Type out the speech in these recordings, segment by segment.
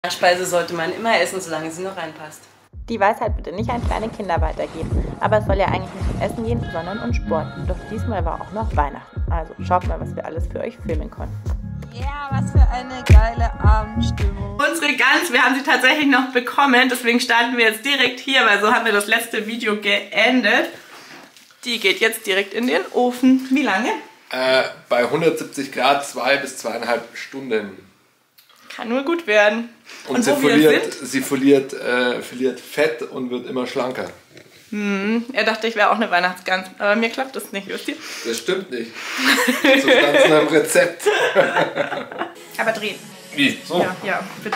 Speise sollte man immer essen, solange sie noch reinpasst. Die Weisheit bitte nicht an kleine Kinder weitergeben. Aber es soll ja eigentlich nicht um Essen gehen, sondern um Sport. Doch diesmal war auch noch Weihnachten. Also schaut mal, was wir alles für euch filmen konnten. Ja, was für eine geile Abendstimmung. Unsere Gans, wir haben sie tatsächlich noch bekommen, deswegen starten wir jetzt direkt hier, weil so haben wir das letzte Video geendet. Die geht jetzt direkt in den Ofen. Wie lange? Bei 170 Grad 2 bis 2,5 Stunden. Kann nur gut werden. Und sie verliert Fett und wird immer schlanker. Er dachte, ich wäre auch eine Weihnachtsgans, aber mir klappt das nicht, wisst ihr? Das stimmt nicht. So ganz nach dem Rezept. Aber drehen. Wie? So? Ja, bitte.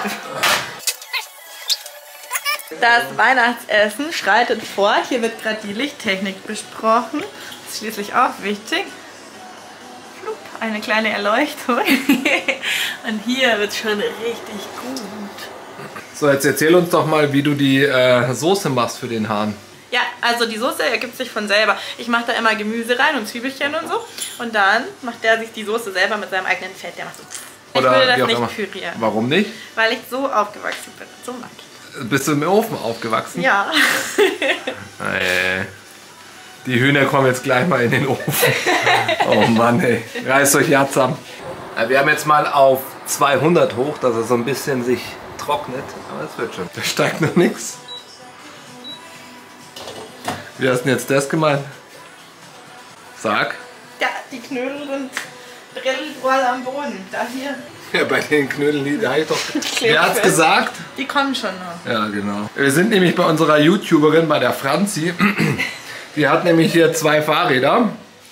Das Weihnachtsessen schreitet vor. Hier wird gerade die Lichttechnik besprochen. Das ist schließlich auch wichtig. Flup, eine kleine Erleuchtung. Und hier wird schon richtig gut. So, jetzt erzähl uns doch mal, wie du die Soße machst für den Hahn. Ja, also die Soße ergibt sich von selber. Ich mache da immer Gemüse rein und Zwiebelchen und so. Und dann macht der sich die Soße selber mit seinem eigenen Fett. Der macht so. Ich würde das nicht pürieren. Warum nicht? Weil ich so aufgewachsen bin. So mag ich. Bist du im Ofen aufgewachsen? Ja. Die Hühner kommen jetzt gleich mal in den Ofen. Oh Mann, ey. Reißt euch ja zusammen. Wir haben jetzt mal auf 200 hoch, dass er so ein bisschen sich trocknet. Aber es wird schon. Da steigt noch nichts. Wie hast du denn jetzt das gemeint? Sag. Ja, die Knödel sind voll am Boden. Da hier. Ja, bei den Knödeln, da habe ich doch... Wer hat's gesagt? Die kommen schon noch. Ja, genau. Wir sind nämlich bei unserer YouTuberin, bei der Franzi. Die hat nämlich hier 2 Fahrräder.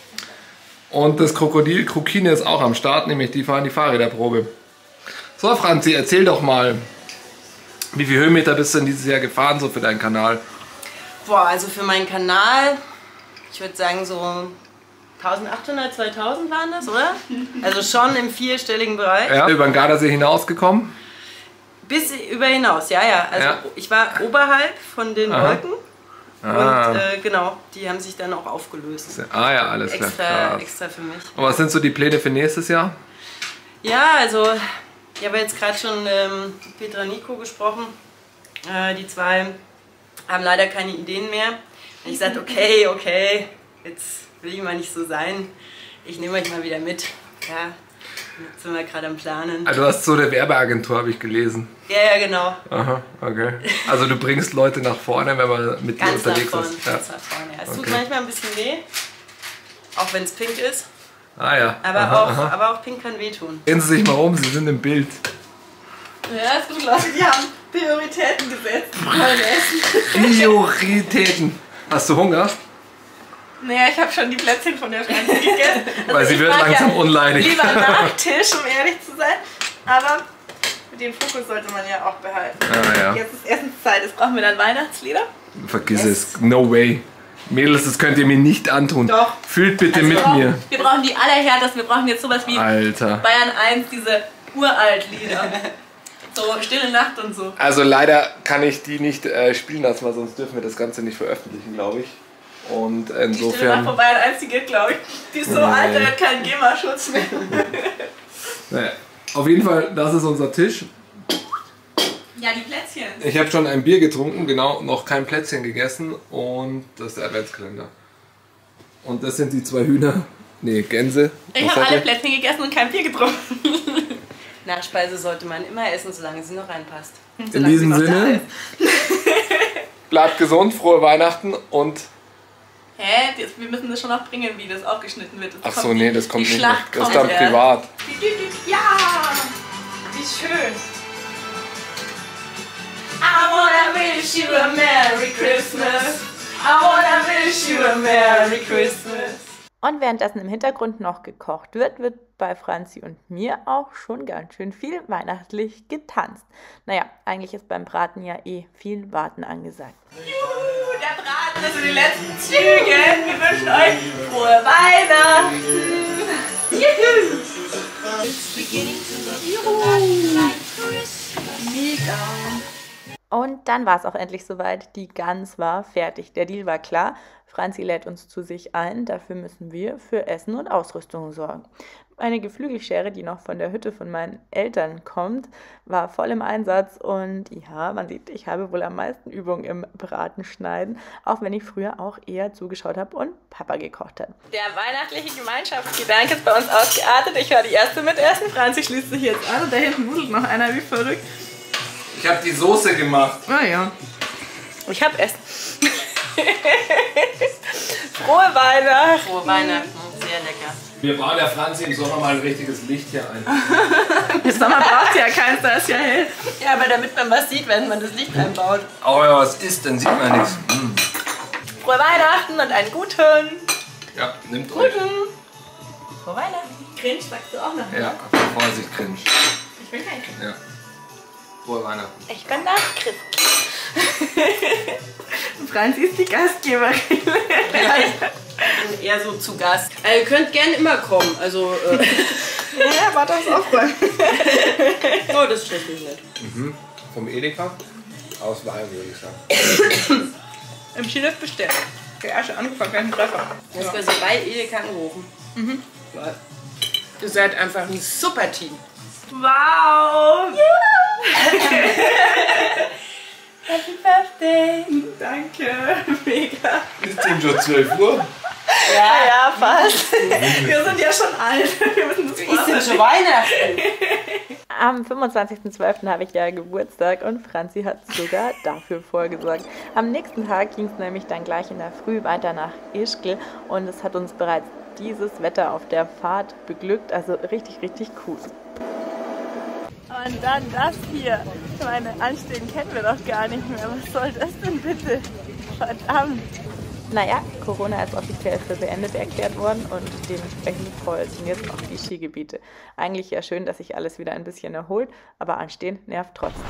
Und das Krokodil Krokine ist auch am Start, nämlich die fahren die Fahrräderprobe. So, Franzi, erzähl doch mal, wie viele Höhenmeter bist du denn dieses Jahr gefahren, so für deinen Kanal? Boah, also für meinen Kanal, ich würde sagen so 1800, 2000 waren das, oder? Also schon im vierstelligen Bereich. Ja, über den Gardasee hinausgekommen? Bis über hinaus, ja. Also ja. Ich war oberhalb von den Wolken. Und genau, die haben sich dann auch aufgelöst. Ah ja, alles klar. Extra für mich. Und was sind so die Pläne für nächstes Jahr? Ja, also ich habe jetzt gerade schon mit Petra Nico gesprochen. Die zwei haben leider keine Ideen mehr. Und ich sagte, okay, jetzt will ich mal nicht so sein. Ich nehme euch mal wieder mit. Ja, jetzt sind wir gerade am Planen. Also du hast so eine Werbeagentur, habe ich gelesen. Ja, genau. Aha, okay. Also du bringst Leute nach vorne, wenn man mit dir unterwegs ist. Ganz nach vorne. Es tut manchmal ein bisschen weh, auch wenn es pink ist. Ah ja. Aber auch pink kann wehtun. Drehen Sie sich mal um, Sie sind im Bild. Ja, ist gut, Leute, die haben Prioritäten gesetzt. Beim Essen. Prioritäten. Hast du Hunger? Naja, ich habe schon die Plätzchen von der Franzi gegessen. Also weil sie wird langsam unleidig. Lieber Nachtisch, um ehrlich zu sein. Aber den Fokus sollte man ja auch behalten. Ah, ja. Jetzt ist Essenszeit, jetzt brauchen wir dann Weihnachtslieder. Vergiss es, no way. Mädels, das könnt ihr mir nicht antun. Doch. Fühlt bitte mit mir. Wir brauchen die allerhärtesten, wir brauchen jetzt sowas wie Alter. Bayern 1, diese Uralt-Lieder. So Stille Nacht und so. Also leider kann ich die nicht spielen lassen, weil sonst dürfen wir das Ganze nicht veröffentlichen, glaube ich. Und insofern... Die Stille Nacht von Bayern 1, die geht, glaube ich. Die ist so alt, der hat keinen GEMA-Schutz mehr. Naja. Auf jeden Fall, das ist unser Tisch. Ja, die Plätzchen. Ich habe schon ein Bier getrunken, genau, noch kein Plätzchen gegessen und das ist der Adventskalender. Und das sind die 2 Hühner, nee, Gänse. Ich habe alle Plätzchen gegessen und kein Bier getrunken. Nachspeise sollte man immer essen, solange sie noch reinpasst. In diesem Sinne, bleibt gesund, frohe Weihnachten und... Hä? Wir müssen das schon noch bringen, wie das aufgeschnitten wird. Ach so, nee, das kommt nicht mehr. Schlacht Das ist dann privat. Ja! Wie schön! I wanna wish you a Merry Christmas. I wanna wish you a Merry Christmas. Und währenddessen im Hintergrund noch gekocht wird, wird bei Franzi und mir auch schon ganz schön viel weihnachtlich getanzt. Naja, eigentlich ist beim Braten ja eh viel Warten angesagt. Juhu, der Braten ist in den letzten Zügen. Wir wünschen euch frohe Weihnachten. Juhu. Mega. Und dann war es auch endlich soweit. Die Gans war fertig. Der Deal war klar. Franzi lädt uns zu sich ein. Dafür müssen wir für Essen und Ausrüstung sorgen. Eine Geflügelschere, die noch von der Hütte von meinen Eltern kommt, war voll im Einsatz und ja, man sieht, ich habe wohl am meisten Übung im Bratenschneiden, auch wenn ich früher auch eher zugeschaut habe und Papa gekocht hat. Der weihnachtliche Gemeinschaftsgedanke ist bei uns ausgeartet. Ich war die Erste mit Essen, Franzi schließt sich jetzt an und da hinten wudelt noch einer wie verrückt. Ich habe die Soße gemacht. Ah ja. Ich habe Essen. Frohe Weihnachten! Frohe Weihnachten, sehr lecker. Wir bauen der Franzi im Sommer mal ein richtiges Licht hier ein. Im Sommer braucht ja keins, da ist ja hell. Ja, aber damit man was sieht, wenn man das Licht einbaut. Aber wenn man was isst, dann sieht man nichts. Frohe Weihnachten und einen guten. Ja, nimmt euch. Frohe Weihnachten. Cringe sagst du auch noch. Ja, Vorsicht, cringe. Ich bin kein Cringe. Ja. Frohe Weihnachten. Ich bin das Christ. Franzi ist die Gastgeberin. Ich bin eher so zu Gast. Ihr könnt gerne immer kommen. Also, Ja, warte aufs Aufräumen. oh, das stresst mich nicht. Vom Edeka aus Wein, würde ich sagen. Im Skilift bestellt. Der erste angefangen, kein Treffer. Das war so bei Edeka angerufen. Ihr seid einfach ein super Team. Wow! Happy Birthday! Danke, mega. Ist denn schon 12 Uhr? Ja, fast. Wir sind ja schon alt. Wir müssen das Ist denn schon Weihnachten? Am 25.12. habe ich ja Geburtstag und Franzi hat sogar dafür vorgesorgt. Am nächsten Tag ging es nämlich dann gleich in der Früh weiter nach Ischgl und es hat uns bereits dieses Wetter auf der Fahrt beglückt, also richtig, richtig cool. Und dann das hier. Ich meine, Anstehen kennen wir doch gar nicht mehr. Was soll das denn bitte? Verdammt. Naja, Corona ist offiziell für beendet erklärt worden und dementsprechend voll sind jetzt auch die Skigebiete. Eigentlich ja schön, dass sich alles wieder ein bisschen erholt, aber Anstehen nervt trotzdem.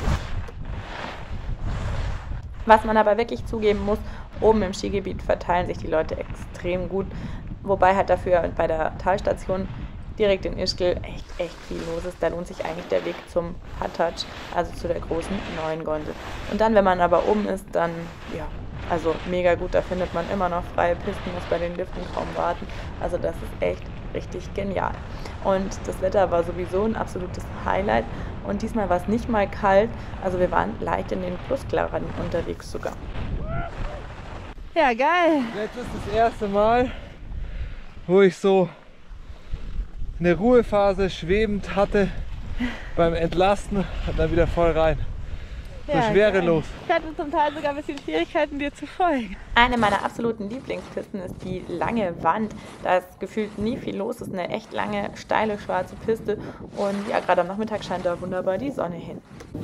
Was man aber wirklich zugeben muss, oben im Skigebiet verteilen sich die Leute extrem gut, wobei halt dafür bei der Talstation direkt in Ischgl echt viel los ist. Da lohnt sich eigentlich der Weg zum Hatac, also zu der großen neuen Gondel. Und dann, wenn man aber oben ist, dann, ja, also mega gut, da findet man immer noch freie Pisten, muss bei den Liften kaum warten. Also das ist echt richtig genial. Und das Wetter war sowieso ein absolutes Highlight und diesmal war es nicht mal kalt, also wir waren leicht in den Plusgraden unterwegs sogar. Ja, geil! Jetzt ist das erste Mal, wo ich so eine Ruhephase schwebend hatte beim Entlasten und dann wieder voll rein. So Ja, schwerelos. Ich hatte zum Teil sogar ein bisschen Schwierigkeiten, dir zu folgen. Eine meiner absoluten Lieblingspisten ist die lange Wand. Da ist gefühlt nie viel los. Es ist eine echt lange, steile, schwarze Piste. Und ja, gerade am Nachmittag scheint da wunderbar die Sonne hin.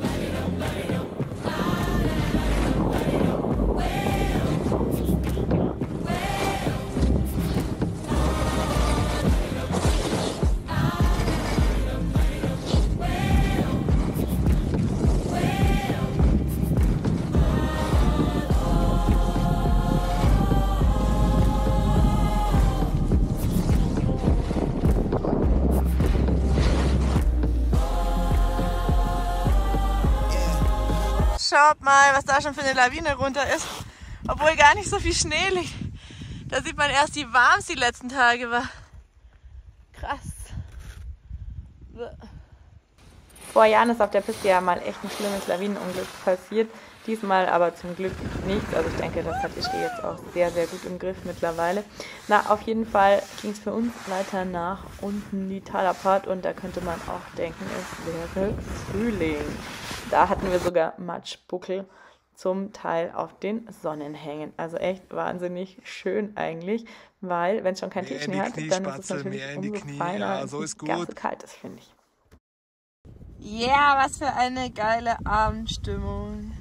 Schaut mal, was da schon für eine Lawine runter ist. Obwohl gar nicht so viel Schnee liegt. Da sieht man erst, wie warm es die letzten Tage war. Krass. Vor Jahren ist auf der Piste ja mal echt ein schlimmes Lawinenunglück passiert. Diesmal aber zum Glück nichts. Also ich denke, das hat Ischgl jetzt auch sehr, sehr gut im Griff mittlerweile. Na, auf jeden Fall ging es für uns weiter nach unten die Talabfahrt und da könnte man auch denken, es wäre Frühling. Da hatten wir sogar Matschbuckel zum Teil auf den Sonnenhängen. Also echt wahnsinnig schön eigentlich, weil wenn es schon kein Tiefschnee hat, dann ist es natürlich umso feiner, wenn es nicht ganz so kalt ist, finde ich. Ja, yeah, was für eine geile Abendstimmung.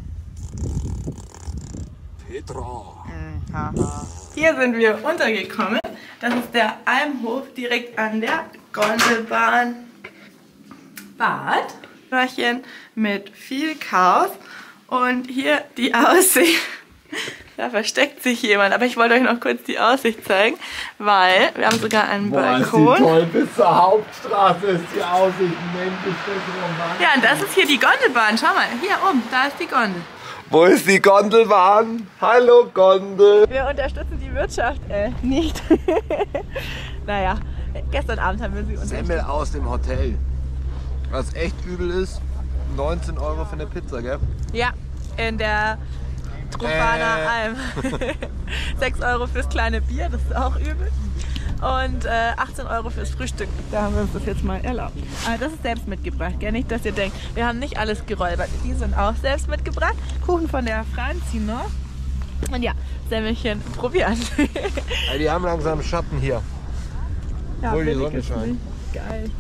Petra. Hier sind wir untergekommen. Das ist der Almhof direkt an der Gondelbahn. Bad. Mit viel Chaos. Und hier die Aussicht. Da versteckt sich jemand. Aber ich wollte euch noch kurz die Aussicht zeigen, weil wir haben sogar einen Balkon. Ist die toll, bis zur Hauptstraße ist die Aussicht. Mensch, ist das romantisch. Ja, und das ist hier die Gondelbahn. Schau mal, hier oben, da ist die Gondel. Wo ist die Gondelbahn? Hallo Gondel. Wir unterstützen die Wirtschaft nicht. Naja, Gestern Abend haben wir sie unterrichtet. Semmel aus dem Hotel. Was echt übel ist, 19 € für eine Pizza, gell? Ja, in der Trofana Alm. 6 € fürs kleine Bier, das ist auch übel. Und 18 € fürs Frühstück. Da haben wir uns das jetzt mal erlaubt. Aber das ist selbst mitgebracht, gell? Nicht, dass ihr denkt, wir haben nicht alles geräubert. Die sind auch selbst mitgebracht. Kuchen von der Franzi noch. Und ja, Semmelchen probieren. Also die haben langsam Schatten hier. Ja, Wo die billig Sonne ist scheint. nicht. Geil.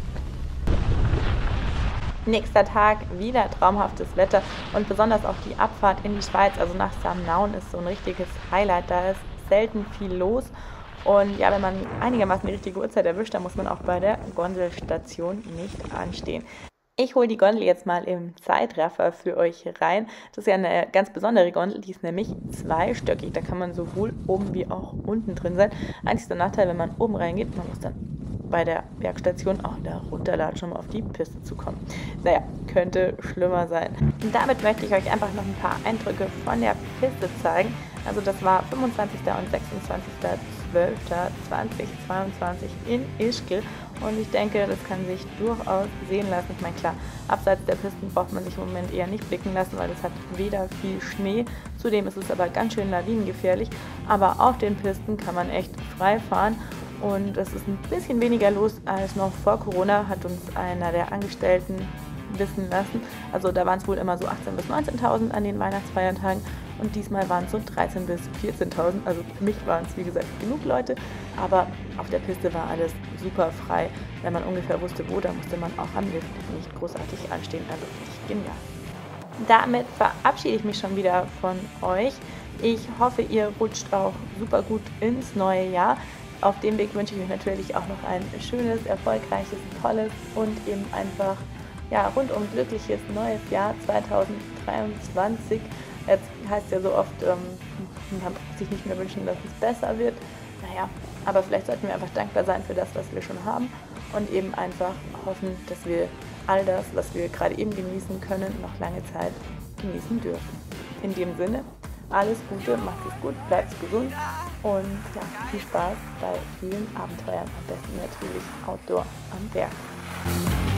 Nächster Tag, wieder traumhaftes Wetter und besonders auch die Abfahrt in die Schweiz, also nach Samnaun, ist so ein richtiges Highlight. Da ist selten viel los und ja, wenn man einigermaßen die richtige Uhrzeit erwischt, dann muss man auch bei der Gondelstation nicht anstehen. Ich hole die Gondel jetzt mal im Zeitraffer für euch rein. Das ist ja eine ganz besondere Gondel, die ist nämlich zweistöckig. Da kann man sowohl oben wie auch unten drin sein. Einziger Nachteil, wenn man oben reingeht, man muss dann bei der Bergstation auch da runterlatschen, um auf die Piste zu kommen. Naja, könnte schlimmer sein. Und damit möchte ich euch einfach noch ein paar Eindrücke von der Piste zeigen. Also das war 25. und 26.12.2022 in Ischgl. Und ich denke, das kann sich durchaus sehen lassen. Ich meine, klar, abseits der Pisten braucht man sich im Moment eher nicht blicken lassen, weil es hat weder viel Schnee. Zudem ist es aber ganz schön lawinengefährlich. Aber auf den Pisten kann man echt frei fahren. Und es ist ein bisschen weniger los als noch vor Corona, hat uns einer der Angestellten wissen lassen. Also da waren es wohl immer so 18.000 bis 19.000 an den Weihnachtsfeiertagen und diesmal waren es so 13.000 bis 14.000. Also für mich waren es wie gesagt genug Leute, aber auf der Piste war alles super frei. Wenn man ungefähr wusste, wo, da musste man auch am Lift nicht großartig anstehen. Also richtig genial. Damit verabschiede ich mich schon wieder von euch. Ich hoffe, ihr rutscht auch super gut ins neue Jahr. Auf dem Weg wünsche ich euch natürlich auch noch ein schönes, erfolgreiches, tolles und eben einfach ja, rundum glückliches neues Jahr 2023. Jetzt heißt ja so oft, man kann sich nicht mehr wünschen, dass es besser wird. Naja, aber vielleicht sollten wir einfach dankbar sein für das, was wir schon haben und eben einfach hoffen, dass wir all das, was wir gerade eben genießen können, noch lange Zeit genießen dürfen. In dem Sinne, alles Gute, macht es gut, bleibt gesund und ja, viel Spaß bei vielen Abenteuern, am besten natürlich Outdoor am Berg.